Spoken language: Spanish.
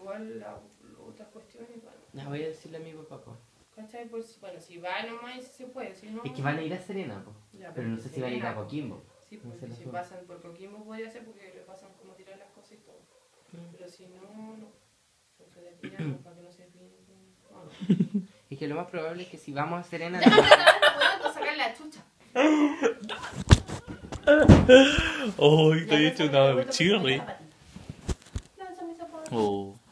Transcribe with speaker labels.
Speaker 1: igual las otras cuestiones, bueno.
Speaker 2: Ya voy a decirle a mi papá, po.
Speaker 1: ¿Cachai? Pues, bueno, si va nomás se puede, si no...
Speaker 2: Es que van a ir a Serena, po.
Speaker 1: Ya,
Speaker 2: Pero no sé si van a ir a Coquimbo.
Speaker 1: Sí,
Speaker 2: No
Speaker 1: pues
Speaker 2: sé, no
Speaker 1: si
Speaker 2: sé.
Speaker 1: pasan por Coquimbo podría ser porque le pasan como tirar las cosas y todo. Pero si no, no. Porque de pillan para que no se piden. No, no.
Speaker 2: Es que lo más probable es que si vamos a Serena...
Speaker 1: Puedo sacar la chucha.
Speaker 3: Oh, estoy hecho una chirri.
Speaker 1: Lánzame esa
Speaker 3: Oh.